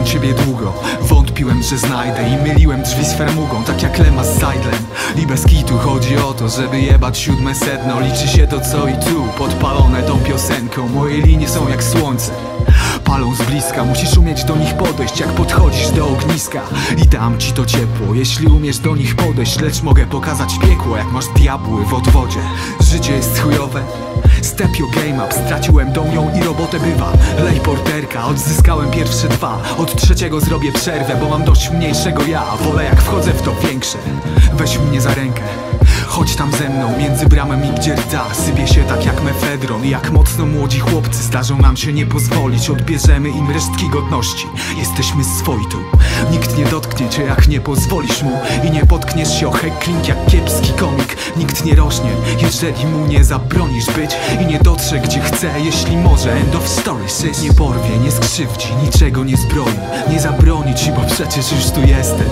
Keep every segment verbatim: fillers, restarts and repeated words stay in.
Szukałem ciebie długo, wątpiłem, że znajdę i myliłem drzwi z fermugą, tak jak Lema z Seidlem. I bez kitu chodzi o to, żeby jebać siódme sedno. Liczy się to co i tu, podpalone tą piosenką. Moje linie są jak słońce, palą z bliska. Musisz umieć do nich podejść, jak podchodzisz do ogniska. I dam ci to ciepło, jeśli umiesz do nich podejść. Lecz mogę pokazać piekło, jak masz diabły w odwodzie. Życie jest chujowe, step your game up. Straciłem dom, ją i robotę bywa. Lej porterka, odzyskałem pierwsze dwa. Od trzeciego zrobię przerwę, bo mam dość mniejszego ja. Wolę jak wchodzę w to większe. Weź mnie za rękę, chodź tam ze mną, między bramem i gdzie rda. Sypie się tak jak mefedron. Jak mocno młodzi chłopcy zdarzą nam się nie pozwolić. Odbierzemy im resztki godności. Jesteśmy swoi tu, nikt nie dotknie cię jak nie pozwolisz mu. I nie potkniesz się o heckling jak kiepski komik. Nikt nie rośnie, jeżeli mu nie zabronisz być. I nie dotrze gdzie chce, jeśli może. End of story, shit. Nie porwie, nie skrzywdzi, niczego nie zbroi. Nie zabroni ci, bo przecież już tu jesteś.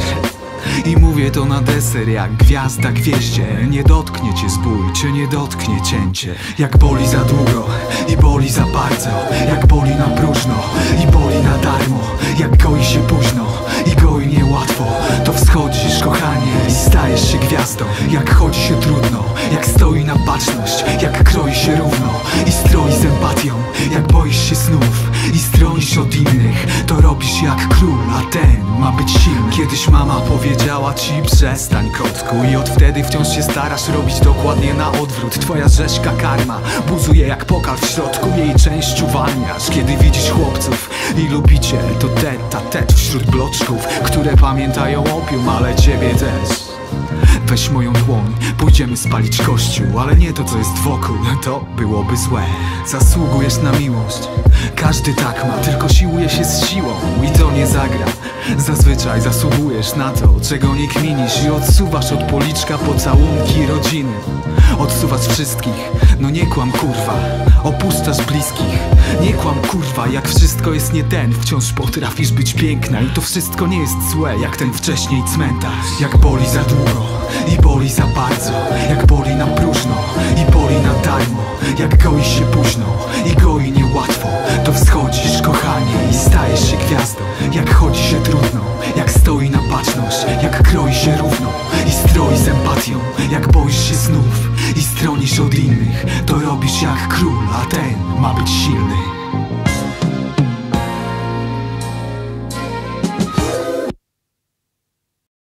I mówię to na deser jak gwiazda gwieździe. Nie dotknie cię zbój, czy nie dotknie cięcie. Jak boli za długo i boli za bardzo. Jak boli na próżno i boli na darmo. Jak goi się późno i goi niełatwo. To wschodzisz kochanie i stajesz się gwiazdą. Jak chodzi się trudno, jak stoi na baczność. Jak kroi się równo i stroi z empatią. Jak boisz się snów i stronisz od innych. To robisz jak król, a ten ma być silny. Kiedyś mama powiedziała ci przestań kotku. I od wtedy wciąż się starasz robić dokładnie na odwrót. Twoja rzeźka karma buzuje jak pokal w środku. Jej część uwalniasz, kiedy widzisz chłopców. I lubicie to tet a tet wśród bloczków, które pamiętają opium, ale ciebie też. Weź moją dłoń, pójdziemy spalić kościół. Ale nie to co jest wokół, to byłoby złe. Zasługujesz na miłość, każdy tak ma, tylko siłuje się z siłą i to nie zagra. Zazwyczaj zasługujesz na to, czego nie kminisz. I odsuwasz od policzka pocałunki rodziny. Odsuwasz wszystkich, no nie kłam kurwa. Opuszczasz bliskich, nie kłam kurwa. Jak wszystko jest nie ten, wciąż potrafisz być piękna. I to wszystko nie jest złe, jak ten wcześniej cmentarz. Jak boli za długo i boli za bardzo. Jak boli na próżno i boli na darmo. Jak goi się późno i goi niełatwo. To wschodzisz kochanie i stajesz się gwiazdą. Jak chodzi się trudno, jak stoi na baczność. Jak kroi się równo i stroi z empatią. Jak boisz się snów i stronisz od innych. To robisz jak król, a ten ma być silny.